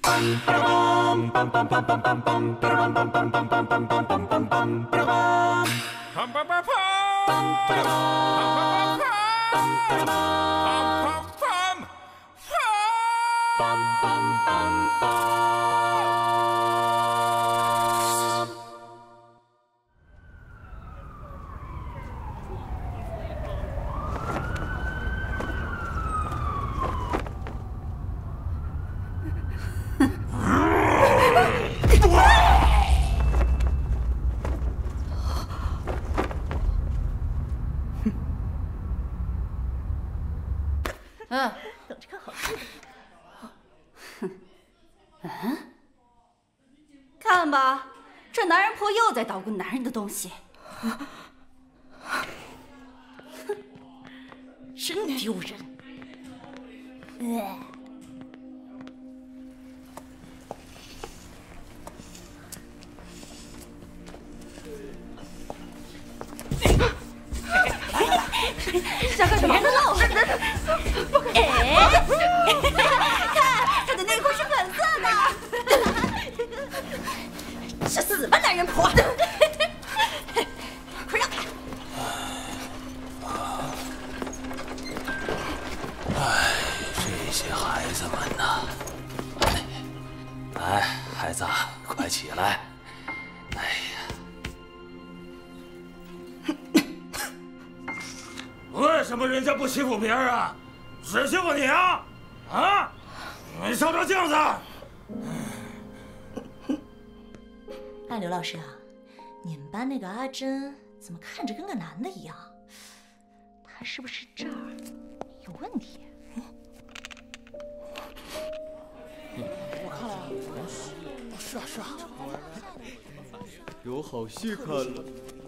等着看好戏。 看吧，这男人婆又在捣鼓男人的东西，真丢人。想看别人的肉？哎，看他的内裤是粉色的，去死吧，男人婆！快让开！ 哎，这些孩子们呐！来，孩子，快起来！哎呀！ 为什么人家不欺负别人啊？只欺负你啊？啊！你照照镜子。 哎，刘老师啊，你们班那个阿珍怎么看着跟个男的一样？她是不是这儿有问题？ 我看了，是啊是啊，有好戏看了。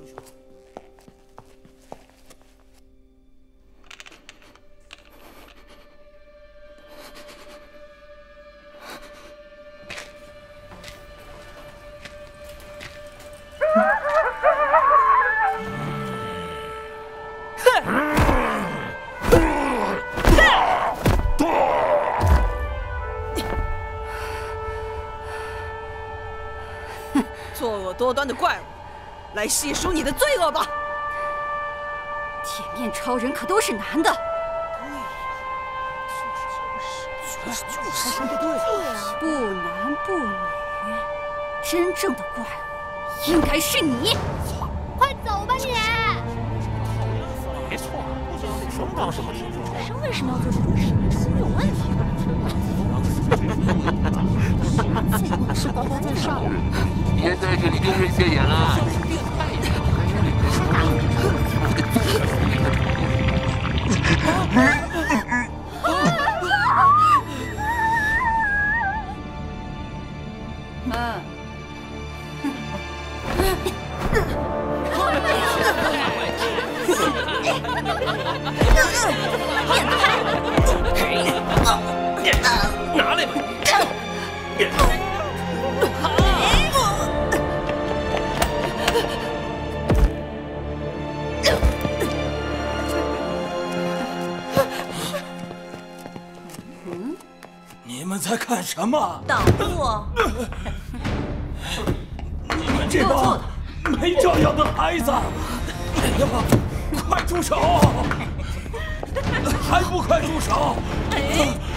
作恶多端的怪物，来细数你的罪恶吧！ 铁面超人可都是男的。 就是不对啊！ 不男不女，真正的怪物应该是你。 快走吧你！ 没错，什么当什么听不女生为什么要做这种事？心里有问题吧？是高高在上。 别在这里丢人现眼了！ 拿来吧！你们在干什么？ 挡路！ 你们这帮没教养的孩子！哎呀，快住手！还不快住手！